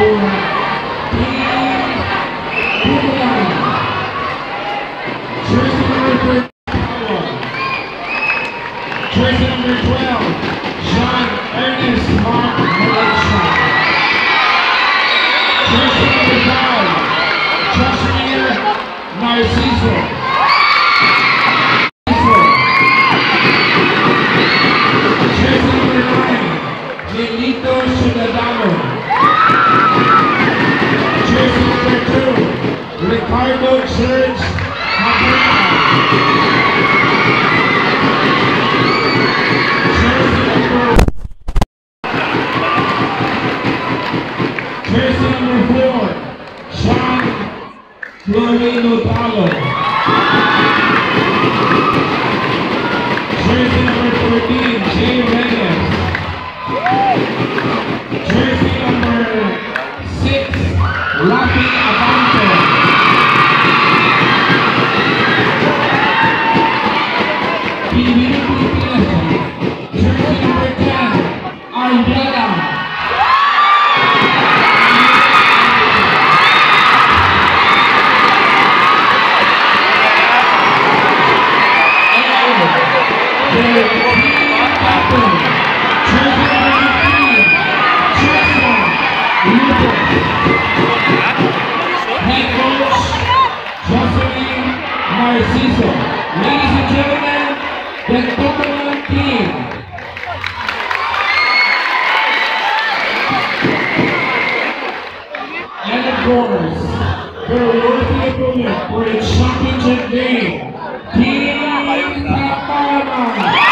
Jersey number 12, John Ernest Mark Malaysia. Jersey number 5, Joshua Narciso. Jersey number 9, Lilito Ciudadano. Jersey number 2, Ricardo Church Mabrita. Jersey number 4, Sean Florino Talo. Jersey number 14, Jay Reyes. Jersey number 6, Rafi Avante. Jersey number 10, Arvela. Head coach, Jocelyn Narciso. Ladies and gentlemen, the tournament team. And of course, their worthy opponent for the championship game, Team Kapama.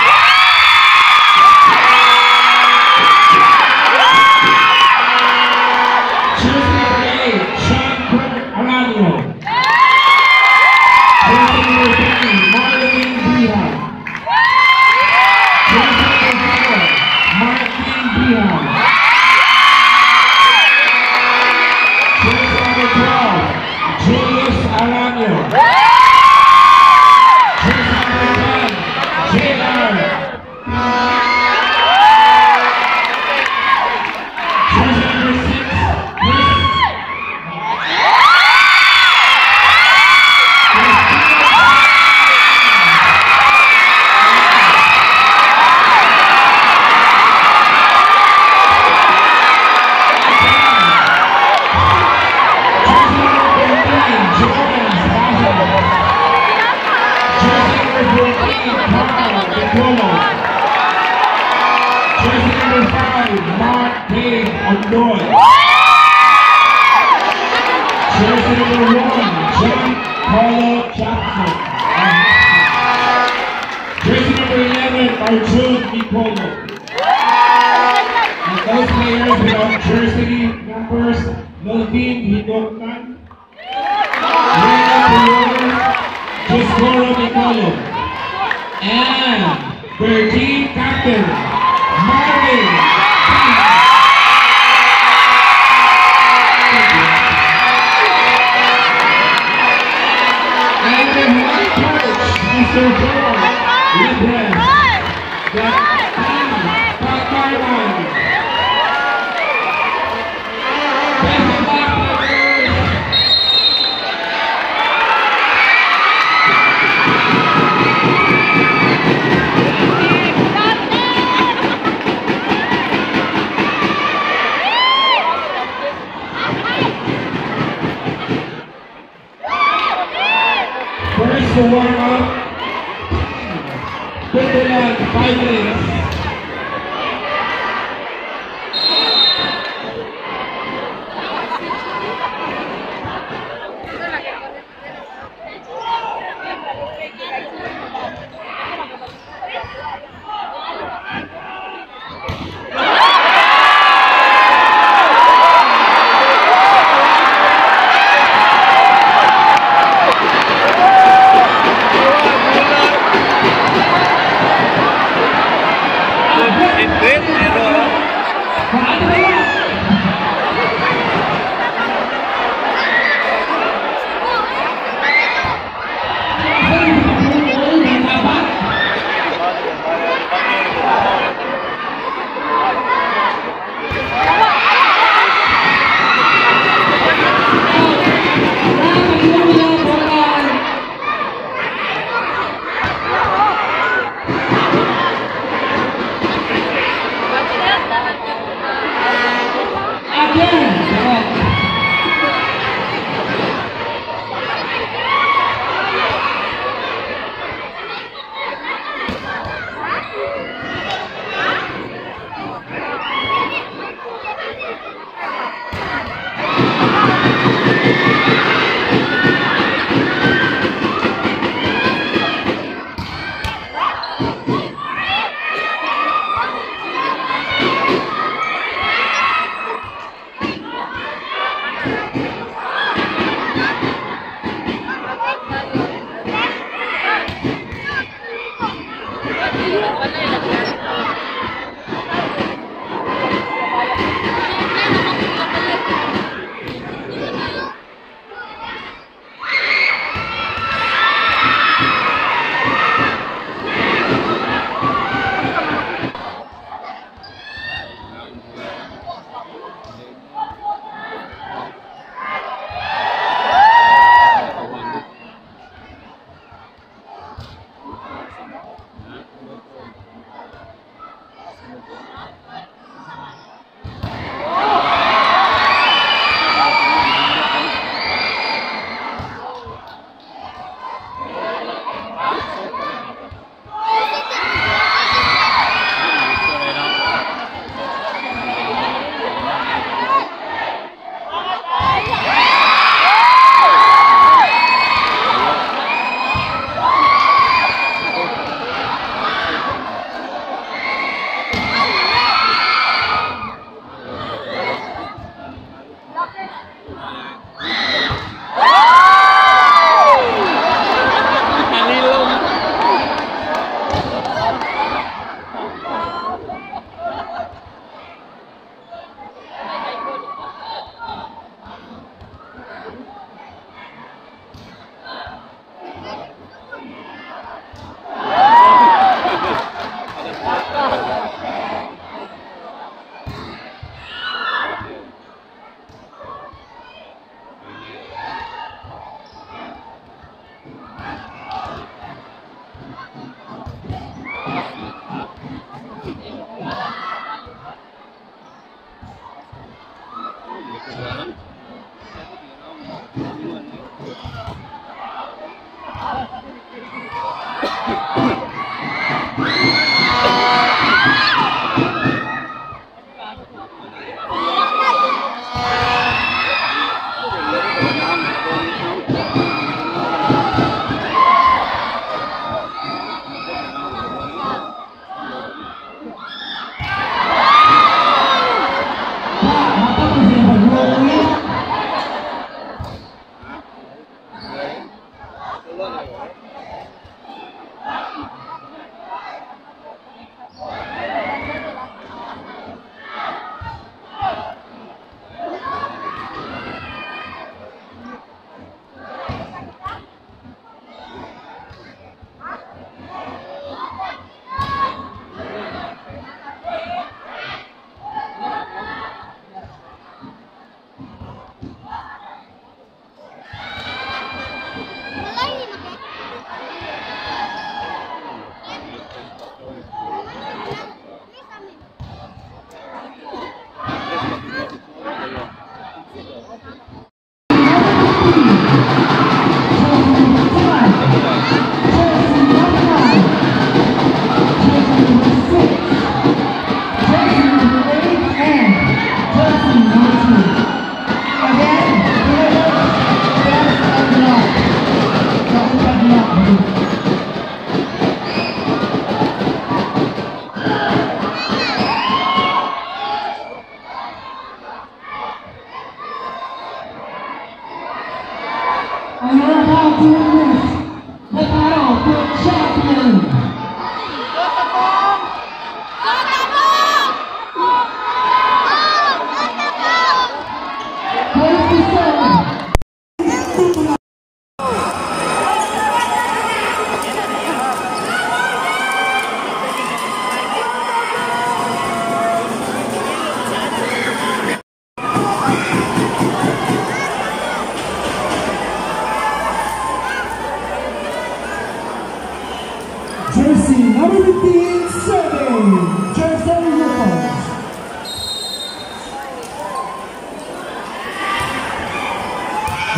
Jersey number 5, Mark Dave Ondoy. Jersey number 1, John Paulo Jackson. Jersey number 11, Arjun Nicolo. And those players without jersey numbers, Melvin Hidoktan, Rena Puyol, Joscoro Nicolo, and their team captain, Marvin. And the head coach, Mr. Joe Libres, the team, Pakarman. Best of luck, players. First to warm up, Pindalan, 5 minutes. again.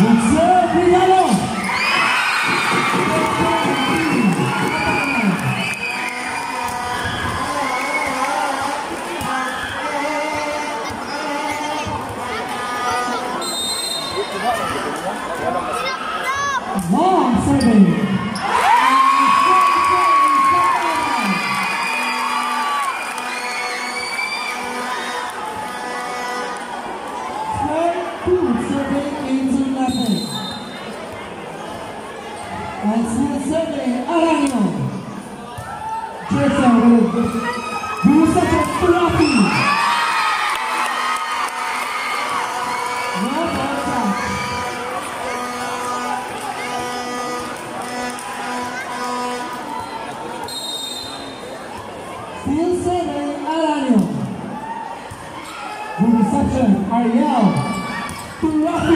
Long serving. Serving into nothing. And still serving Arano. Jason will do such a floppy. No ball touch. Still serving Arano. Good reception, Ariel. Rafi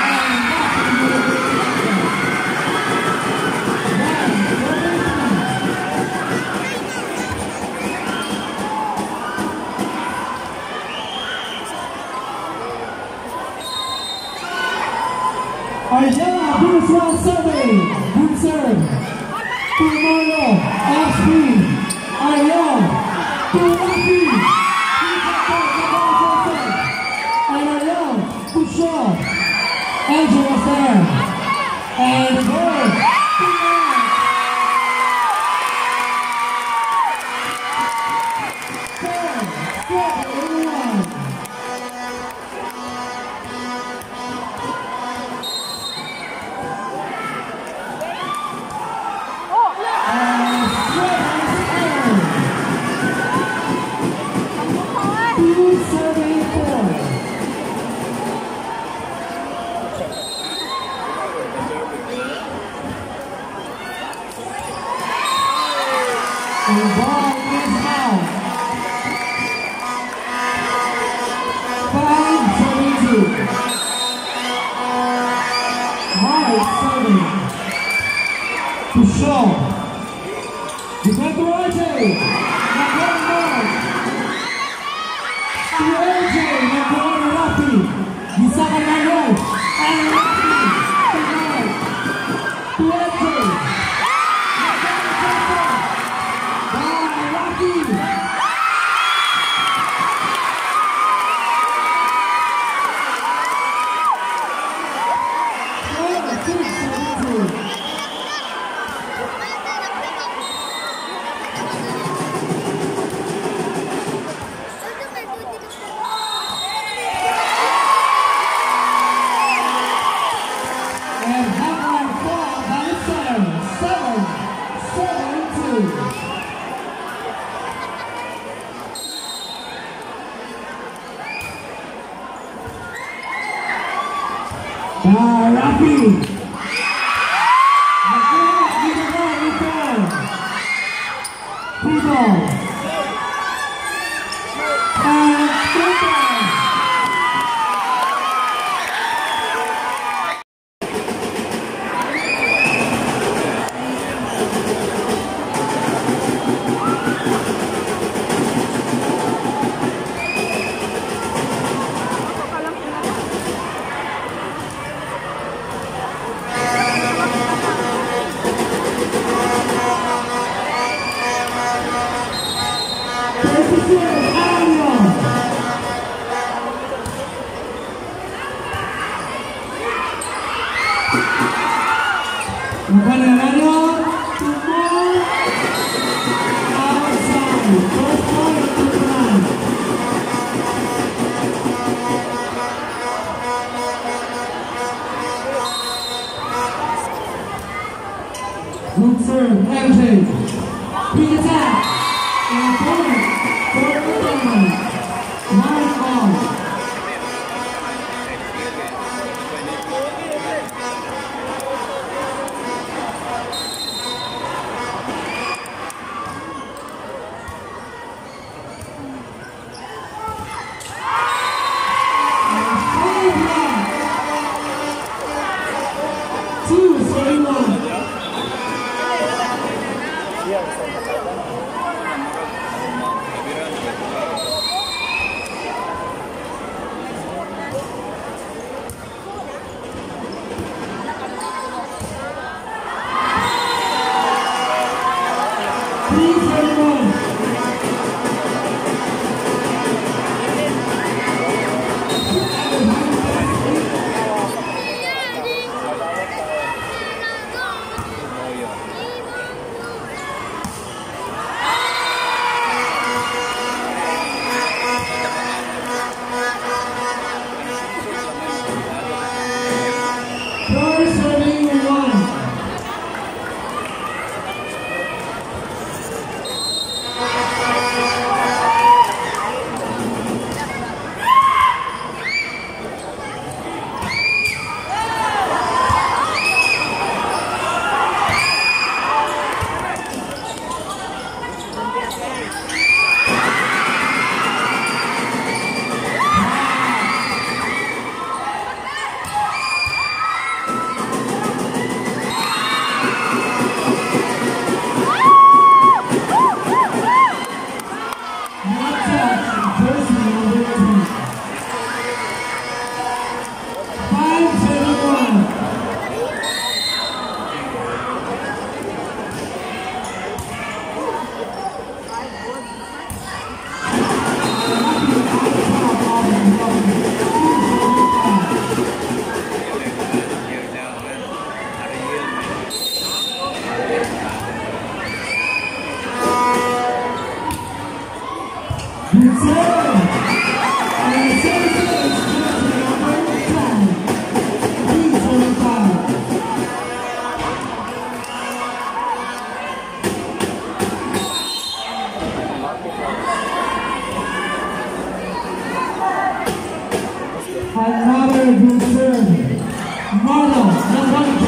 Arjana, Bruce Ross survey, good serve, to Mario, off speed, Ariel, to Rafi, and Ariel, to Shaw, Angela's there, and the goal, and the ball is out. 5-7-2. Hard serving. To Shaw. To AJ. To AJ. Rafi. Bisa Manuel. And Rafi. To AJ. Rafi. Good serve, hesitate. Big attack. And opponent for the down. 9 ball. Another good turn. Marlo, number